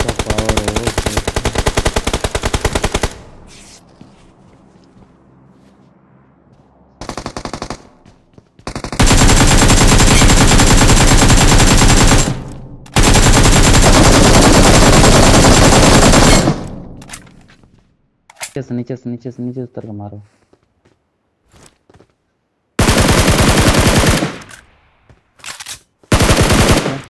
Power है वो। नीचे से नीचे से नीचे से नीचे उतर के मारो।